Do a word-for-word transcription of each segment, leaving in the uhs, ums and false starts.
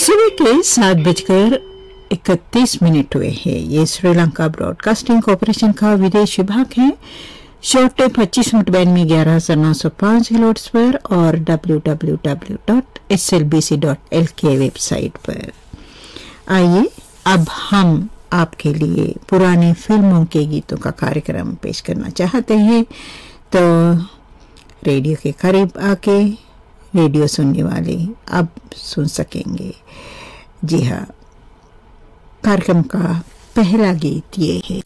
सुबह के सात बजकर इकतीस मिनट हुए हैं। ये श्रीलंका ब्रॉडकास्टिंग कॉर्पोरेशन का विदेश विभाग है। शॉर्ट टेप पच्चीस मिनट बैंड में ग्यारह हजार नौ सौ पांच किलोहर्ट्ज पर और W W W dot S L B C dot L K website पर। आइए अब हम आपके लिए पुरानी फिल्मों के गीतों का कार्यक्रम पेश करना चाहते हैं, तो रेडियो के करीब आके रेडियो सुनने वाले अब सुन सकेंगे। जी हाँ, कार्यक्रम का पहला गीत ये है।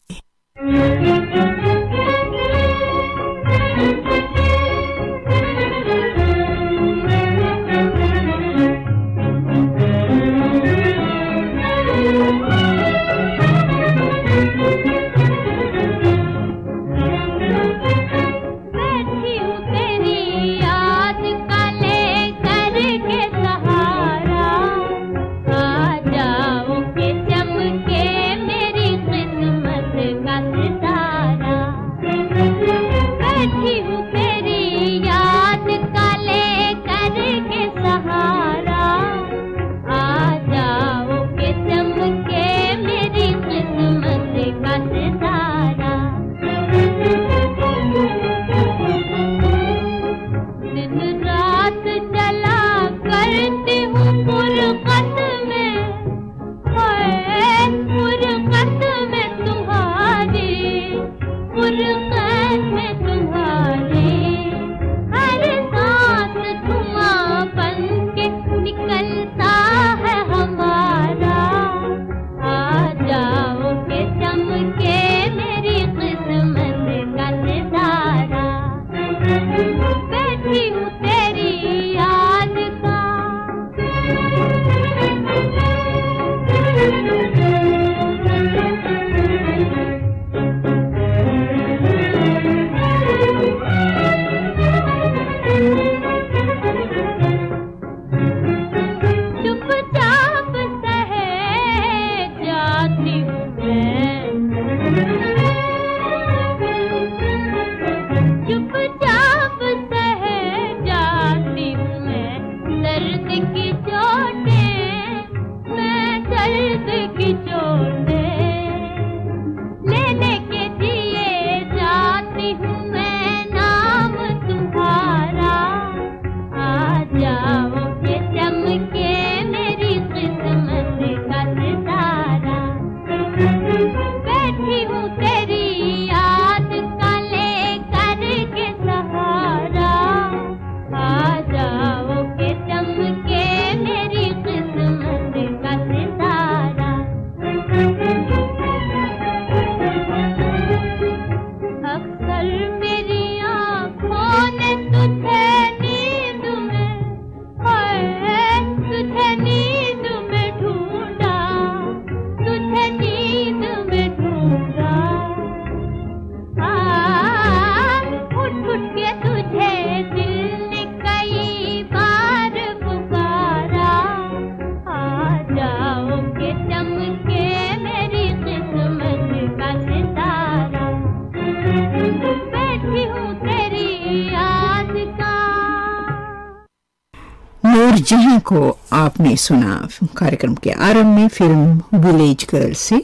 जहां को आपने सुना कार्यक्रम के आरंभ में फिल्म विलेज गर्ल से।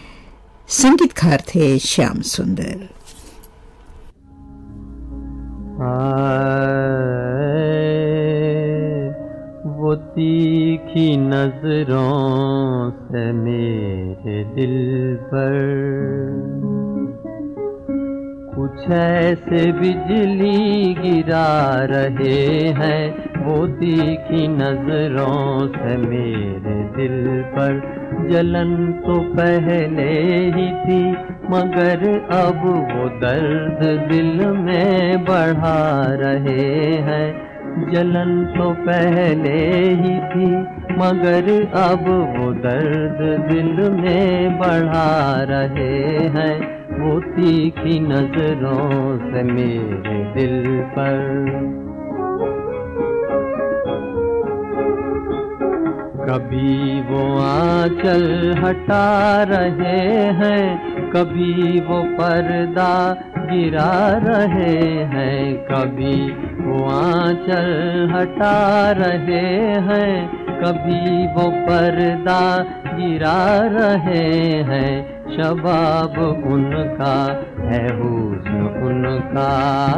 संगीतकार थे श्याम सुंदर। वो तीखी नजरों से मेरे दिल पर कुछ ऐसे बिजली गिरा रहे हैं, वो तीखी नजरों से मेरे दिल पर। जलन तो पहले ही थी मगर अब वो दर्द दिल में बढ़ा रहे हैं। जलन तो पहले ही थी मगर अब वो दर्द दिल में बढ़ा रहे हैं, वो तीखी नजरों से मेरे दिल पर। कभी वो आंचल हटा रहे हैं, कभी वो पर्दा गिरा रहे हैं। कभी वो आंचल हटा रहे हैं, कभी वो पर्दा गिरा रहे हैं, शबाब उनका है हुस्न उनका,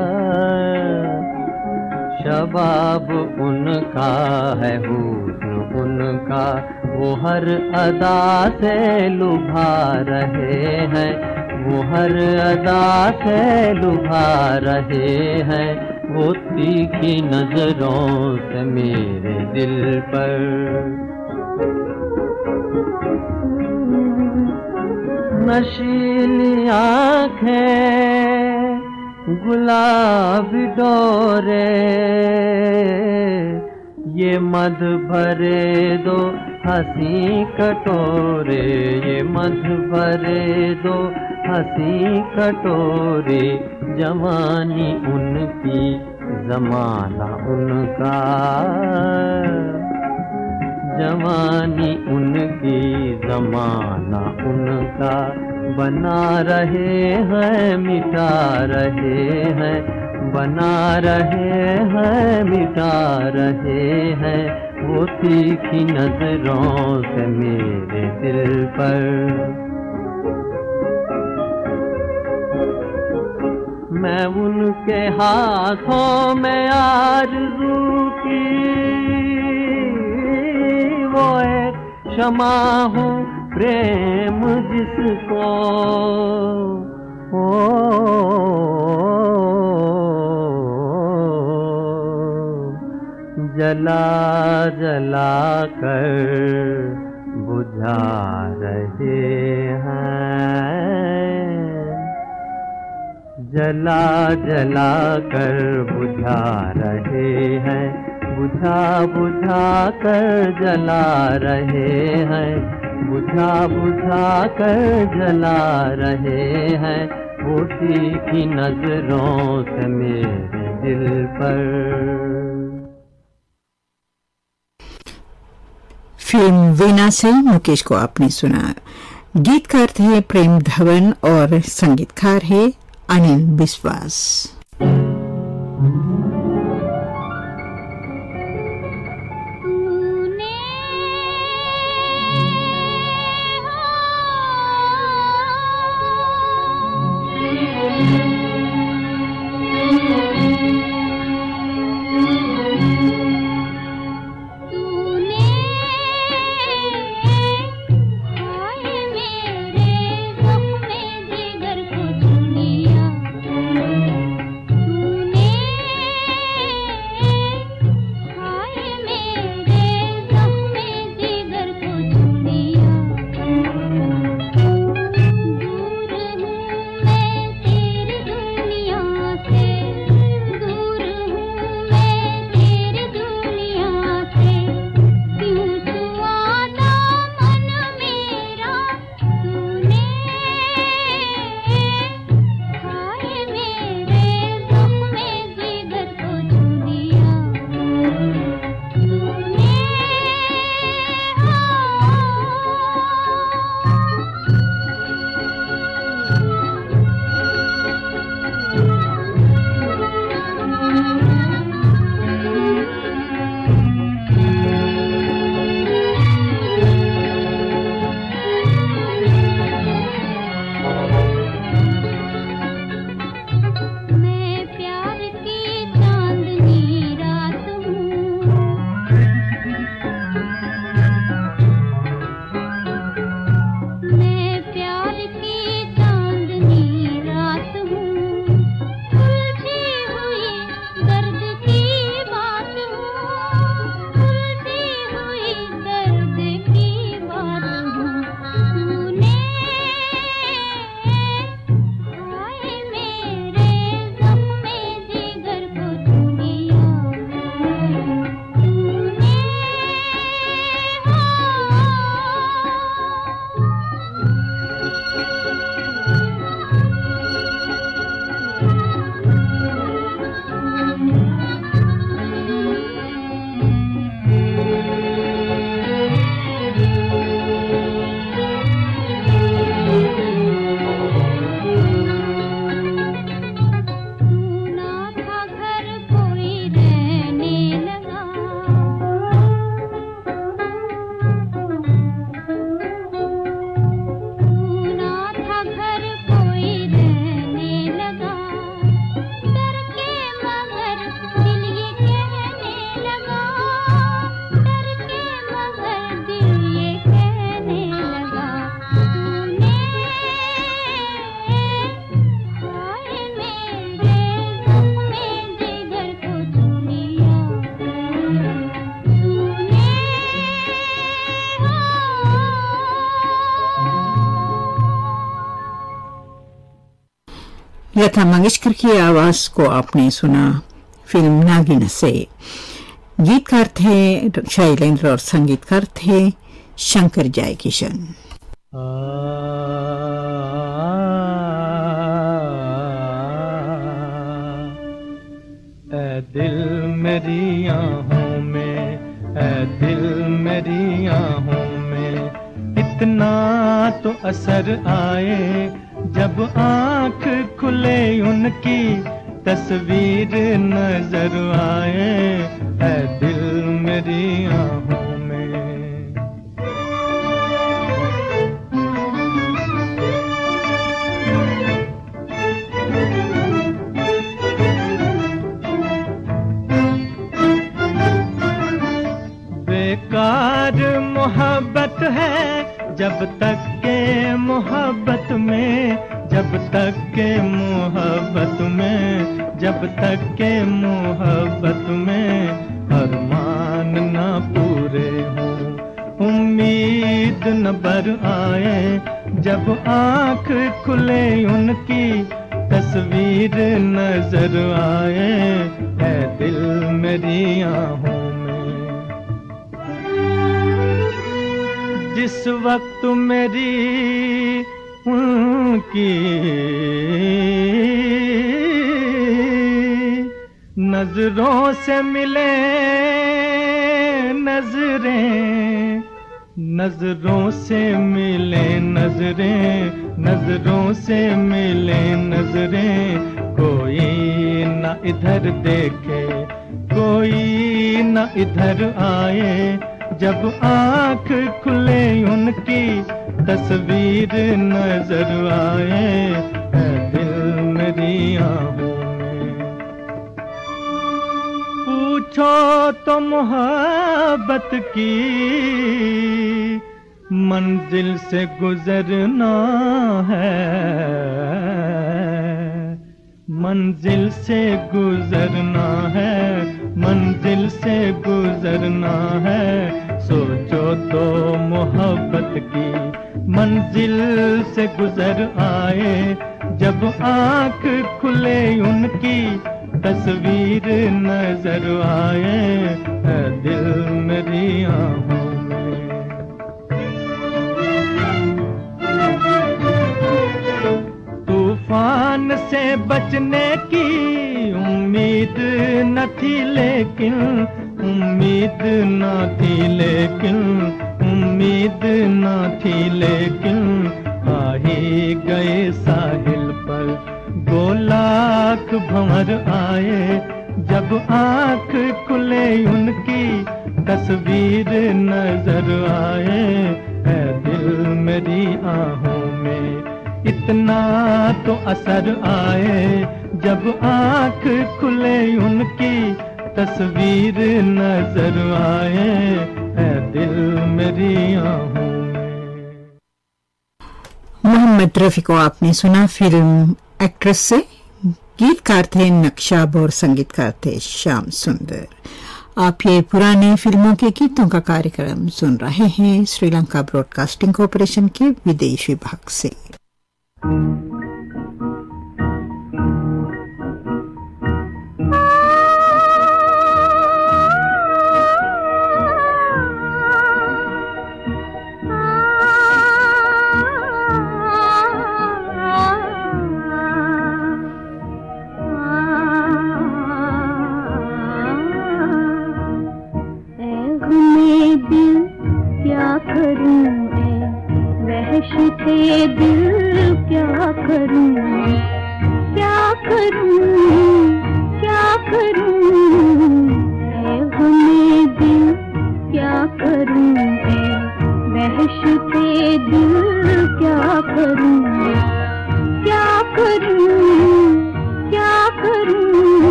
शबाब उनका है हुस्न उनका। वो हर अदा से लुभा रहे हैं, वो हर अदा से लुभा रहे हैं, वो तीखी नजरों से मेरे दिल पर। नशीली आँखें गुलाबी डोरे, ये मध भरे दो हंसी कटोरे, ये मध भरे दो हंसी कटोरे। जवानी उनकी जमाना उनका, जवानी उनकी जमाना उनका। बना रहे हैं मिटा रहे हैं, बना रहे हैं मिटा रहे हैं, वो तीखी नजरों से मेरे दिल पर। मैं उनके हाथों में आरज़ू की वो एक शमा हूँ, प्रेम जिसको ओ जला जला कर बुझा रहे हैं, जला जला कर बुझा रहे हैं, बुझा बुझा कर जला रहे हैं, बुझा बुझा कर जला रहे हैं, वो तीखी नजरों से मेरे दिल पर। फिल्म वीणा से मुकेश को आपने सुना। गीतकार थे प्रेम धवन और संगीतकार है अनिल विश्वास। लता मंगेशकर की आवाज को आपने सुना फिल्म नागिन से। गीतकार थे शैलेंद्र और संगीतकार थे शंकर जयकिशन। ऐ दिल मेरी आहों में, ऐ दिल मेरी आहों में, इतना तो असर आए जब आँख खुले उनकी तस्वीर नजर आए। ऐ दिल मेरी आहों में, बेकार मोहब्बत है जब तक के मोहब्बत में, जब तक के मोहब्बत में, जब तक के मोहब्बत में अरमान न पूरे हों, उम्मीद न बर आए जब आँख खुले उनकी तस्वीर नजर आए। ऐ दिल मेरी आहों में, जिस वक्त मेरी उनकी नजरों से मिले नजरें, नजरों से मिले नजरें, नजरों से मिले नजरें, कोई न इधर देखे कोई न इधर आए जब आँख खुले उनकी तस्वीर नजर आए। ऐ दिल मेरी आहों में, पूछो तो मोहब्बत की मंजिल से गुजरना है, मंजिल से गुजरना है, मंजिल से गुजरना है। सोचो तो मोहब्बत की मंजिल से गुजर आए जब आँख खुले उनकी तस्वीर नजर आए। ऐ दिल मेरी आहों में, तूफान से बचने की उम्मीद न थी लेकिन, उम्मीद न थी लेकिन, उम्मीद न थी लेकिन, आ ही गए साहिल पर दो लाख भंवर आए जब आँख खुले उनकी तस्वीर नजर आए। ऐ दिल मेरी आहों में, इतना तो असर आए जब आँख खुले उनकी तस्वीर नजर आए। ऐ दिल मेरी आहों में। मोहम्मद रफी को आपने सुना फिल्म एक्ट्रेस से। गीतकार थे नक्शाब और संगीतकार थे श्याम सुंदर। आप ये पुरानी फिल्मों के गीतों का कार्यक्रम सुन रहे हैं श्रीलंका ब्रॉडकास्टिंग कॉरपोरेशन के विदेश विभाग से।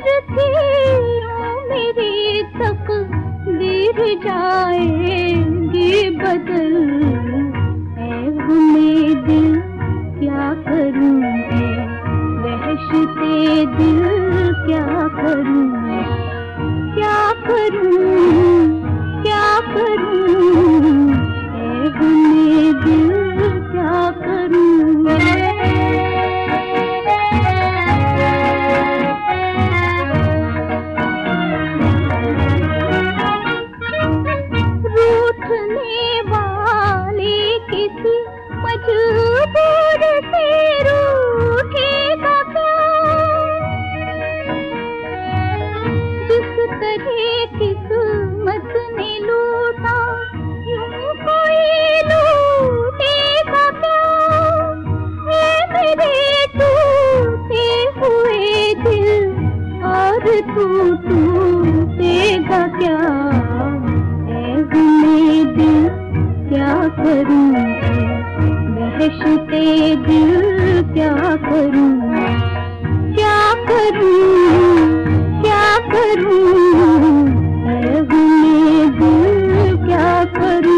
तकदीर थी मेरी तकदीर जाएगी बदल। ऐ गुने दिल क्या करूं मैं, वहशते दिल क्या करूं मैं, क्या करूं क्या करूं, ऐ गुने दिल क्या करूं मैं। रूठने वाले किसी मजबूर से रूठेगा क्या, जिस तरह किस्मत ने लूटा यूं कोई लूटेगा क्या। है मेरे टूटे हुए दिल और तू टूटेगा क्या। ऐ गुने दिल क्या करूं मैं, वहशते दिल क्या करूं, क्या करूं क्या करूं, ऐ गुने दिल क्या करूं।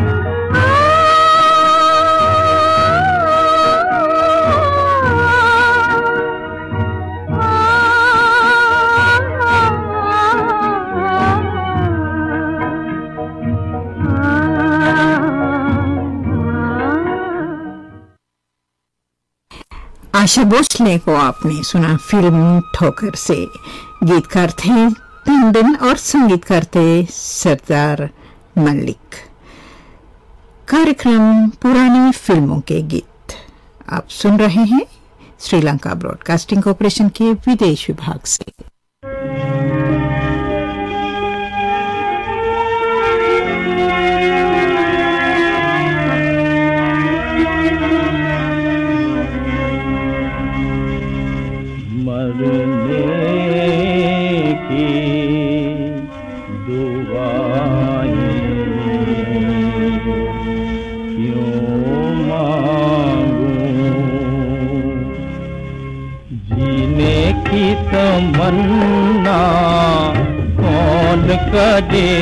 आशा भोसले को आपने सुना फिल्म ठोकर से। गीतकार थे टंडन और संगीतकार थे सरदार मलिक। कार्यक्रम पुरानी फिल्मों के गीत आप सुन रहे हैं श्रीलंका ब्रॉडकास्टिंग कॉरपोरेशन के विदेश विभाग से। तमन्ना कौन करे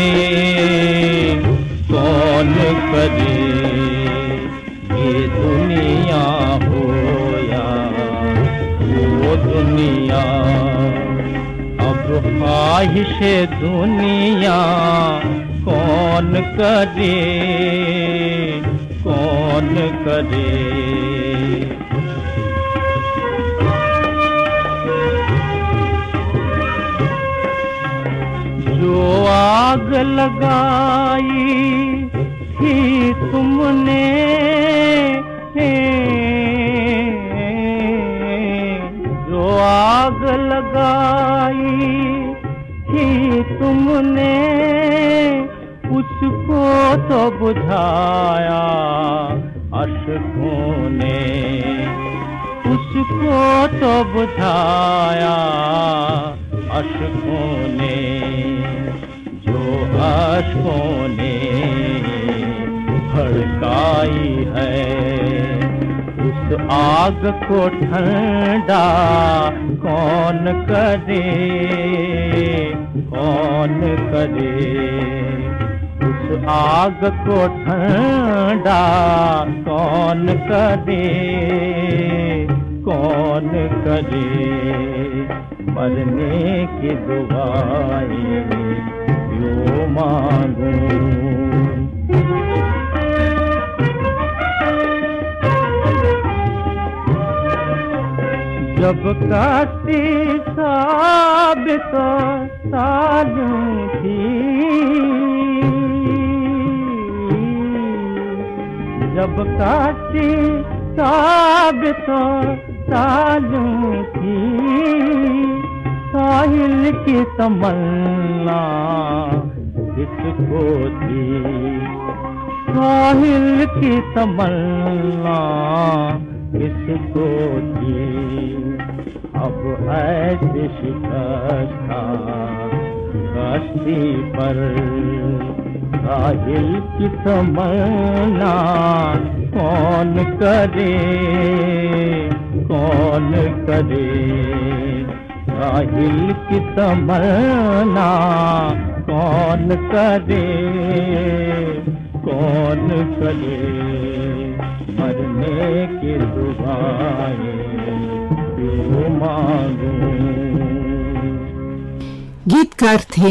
कौन करे, ये दुनिया हो या वो दुनिया। अब ख्वाहिश दुनिया कौन करे कौन करे। जो आग लगाई थी तुमने, जो आग लगाई थी तुमने, उसको तो बुझाया अश्कों ने, उसको तो बुझाया अश्कों ने। जो अश्कों ने भड़काई है, उस आग को ठंडा कौन करे कौन करे। उस आग को ठंडा कौन करे कौन करे। मरने की दुआएं क्यों मांगूं, जब काटी साबित सालूं थी, जब काटी साबित सालूं थी। साहिल की तमन्ना किसको थी, साहिल की तमन्ना किसको थी। अब ऐसी शिकस्ता कश्ती पर साहिल की तमन्ना कौन करे कौन करे। काहिल की तमन्ना कौन करे, कौन करे, मरने की दुआएं क्यों मांगूं। गीतकार थे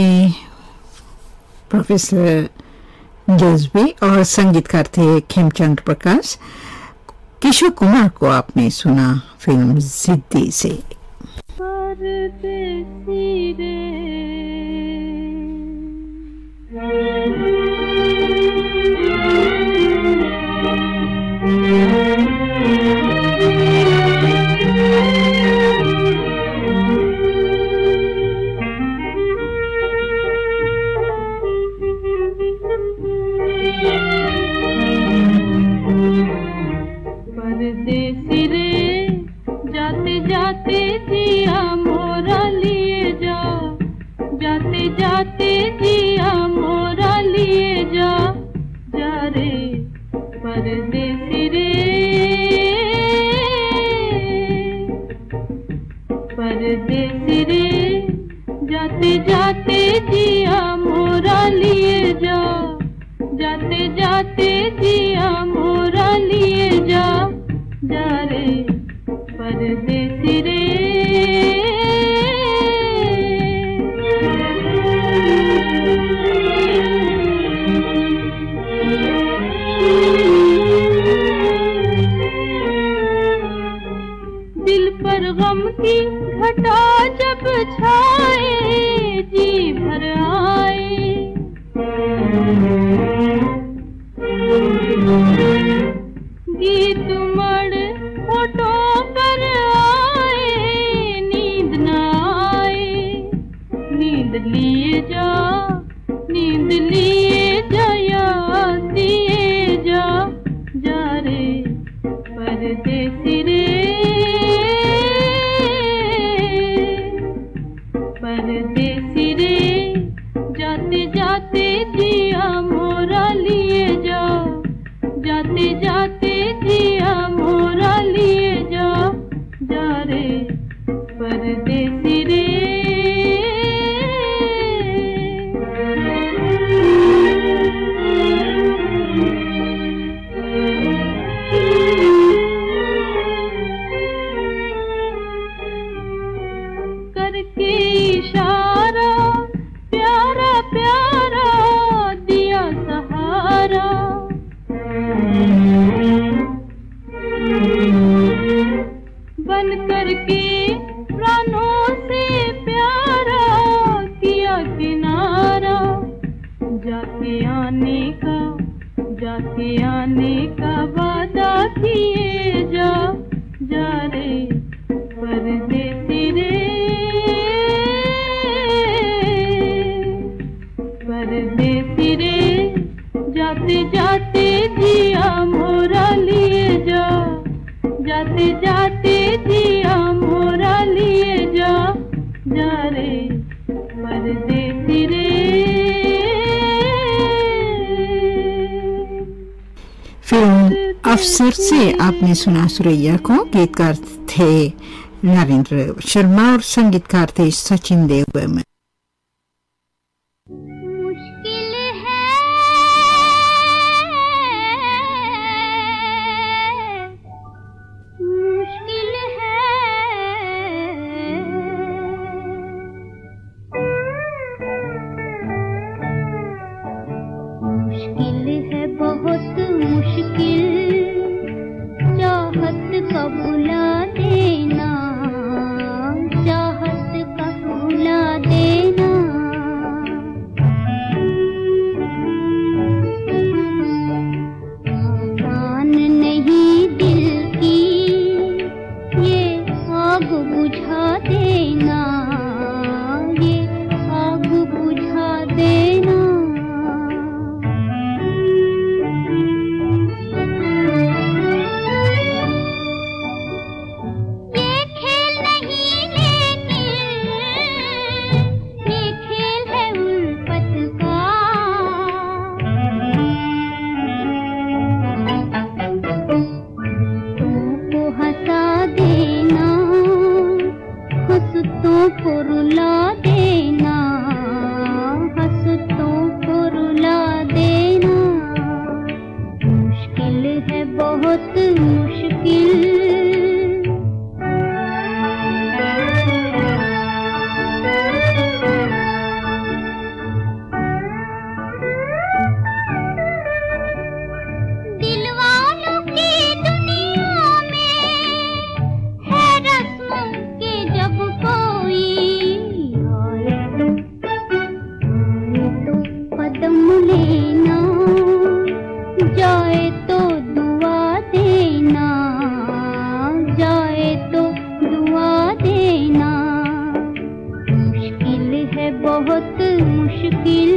प्रोफेसर जज्बी और संगीतकार थे खेमचंद प्रकाश। किशोर कुमार को आपने सुना फिल्म जिद्दी से। परदेसी रे जाते जाते जिया मोरा लिए जा, जाते जाते जिया मोरा लिए जा, जा रे परदेसी रे, परदेसी रे जाते जाते जिया मोरा लिए जा, जाते जाते जिया मोरा लिए जा, जा रे परदेसी रे। दिल पर गम की घटा जब छाए, जी भर आए, गीत मड़ होठों पर आए, नींद न आए, नींद लिए जा, नींद लिए जा, याद दिए जा, जा रे परदेसी रे, परदेसी रे जाते जाते जिया मोरा लिए जा, जाते जाते जिया मोरा लिए जा, जा रे परदेसी रे। करके इशारा प्यारा प्यारा दिया सहारा, बन करके प्राणों से प्यारा किया किनारा, जाके आने का, जाके आने का वादा किए जा, जा रे परदेसी रे, परदेसी रे जाते जाते जिया मोरा लिए जा, जाते जाते जिया मोरा लिए जा, जा रे परदेसी रे। फिल्म अफसर से आपने सुना सुरैया को। गीतकार थे नरेंद्र शर्मा और संगीतकार थे सचिन देव बर्मन। मुश्किल है मुश्किल है मुश्किल है बहुत मुश्किल, चाहत का भुला देना, चाहत का भुला देना। बहुत मुश्किल।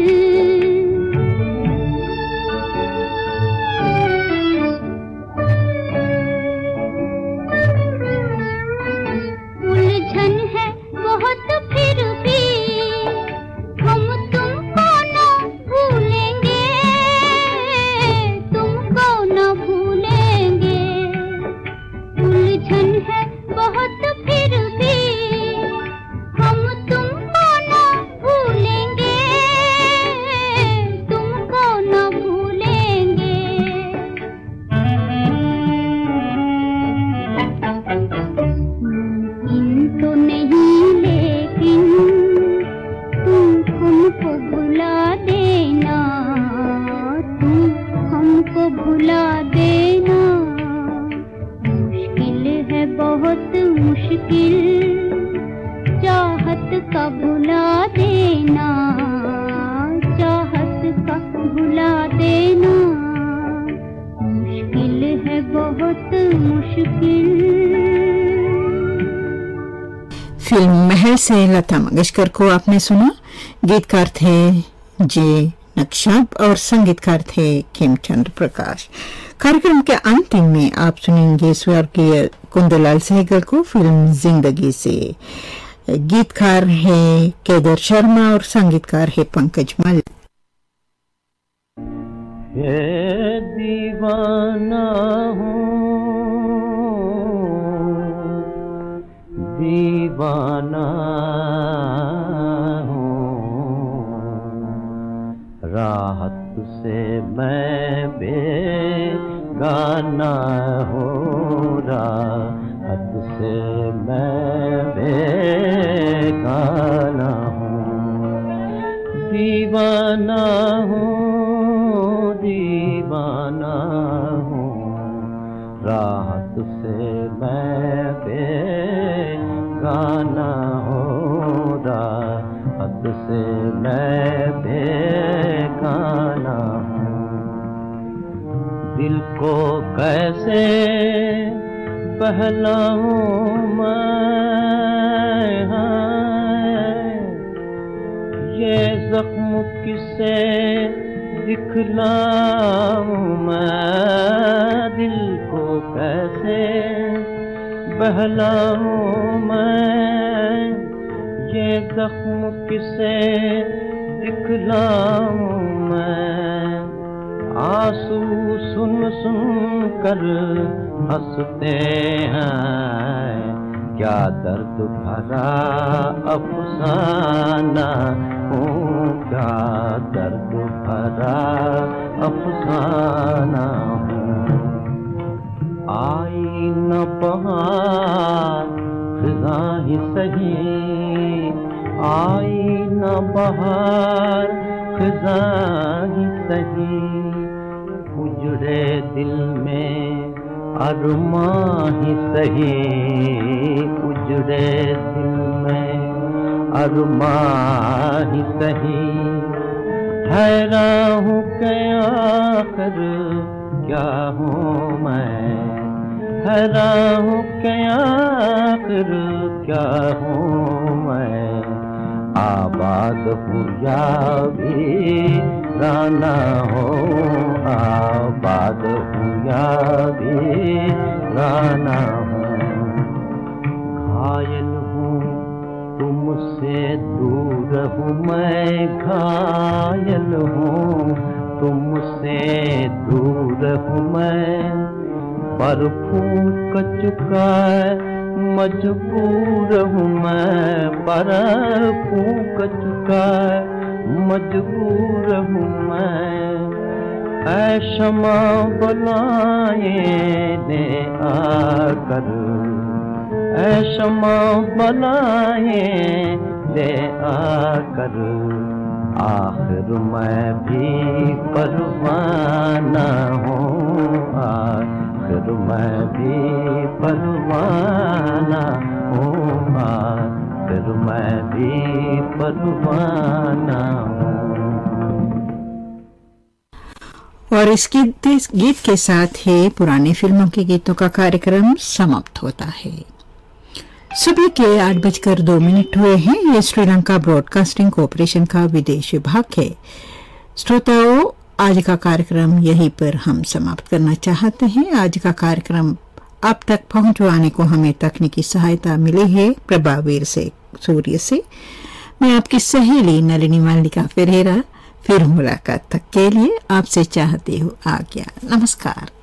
उलझन है बहुत फिर भी हम तुमको न भूलेंगे, तुमको न भूलेंगे। उलझन है बहुत फिर भी हम तुमको न भूलेंगे, तुमको न भूलेंगे। मुमकिन तो नहीं लेकिन तुम हमको भुला देना, तुम हमको भुला देना। मुश्किल है बहुत मुश्किल चाहत का भुला देना, चाहत का भुला देना। मुश्किल है बहुत मुश्किल। फिल्म महल से लता मंगेशकर को आपने सुना। गीतकार थे जे नक्शाब और संगीतकार थे खेमचंद्र प्रकाश। कार्यक्रम के अंतिम में आप सुनेंगे स्वर्गीय कुंदलाल सहगल को फिल्म जिंदगी से। गीतकार है केदार शर्मा और संगीतकार है पंकज मल। ये दीवाना हूँ, दीवाना राहत से मैं बेगाना हूँ, राहत से मैं बेगाना हूँ। दीवाना हूँ, दीवाना हूँ, राहत से मैं बेगाना हूँ, राहत से मैं बेगाना हूँ। दिल को कैसे बहलाऊं मैं, ये जख्म किसे दिखलाऊं मैं। दिल को कैसे बहलाऊं मैं, ये जख्म किसे दिखलाऊं मैं। आंसू सुन सुन कर हंसते हैं, क्या दर्द भरा अफसाना हूँ, क्या दर्द भरा अफसाना हूँ। आई न बहार फिजा ही सही, आई न बहार फिजा ही सही। उजड़े दिल में अरमां ही सही, उजड़े दिल में अरमां ही सही। हैरान हूँ कि आखिर क्या हूँ मैं, हैरान हूँ कि आखिर क्या हूँ मैं। आबाद हूँ या वीराना हूँ, आबाद हूँ या वीराना हूँ। घायल हूँ तुमसे दूर हूँ मैं, घायल हूँ तुमसे दूर हूँ मैं। पर फूक चुका मजबूर हूँ मैं, पर फूक चुका मजबूर हूँ मैं। ऐ शमा बलाए दे आकर, ऐ शमा बलाए दे आकर। आखिर मैं भी परवाना हूँ, आखिर मैं भी परवाना हूँ, आखिर मैं भी परवाना हूँ। और इस गीत गीत के साथ ही पुरानी फिल्मों के गीतों का कार्यक्रम समाप्त होता है। सुबह के आठ बजकर दो मिनट हुए हैं। ये श्रीलंका ब्रॉडकास्टिंग कॉरपोरेशन का विदेश विभाग है। श्रोताओं, आज का कार्यक्रम यहीं पर हम समाप्त करना चाहते हैं। आज का कार्यक्रम आप तक पहुंचवाने को हमें तकनीकी सहायता मिली है प्रभावीर से सूर्य से। मैं आपकी सहेली नलिनी मालिका पेरेरा फिर मुलाकात तक के लिए आपसे चाहती हूँ आज्ञा। नमस्कार।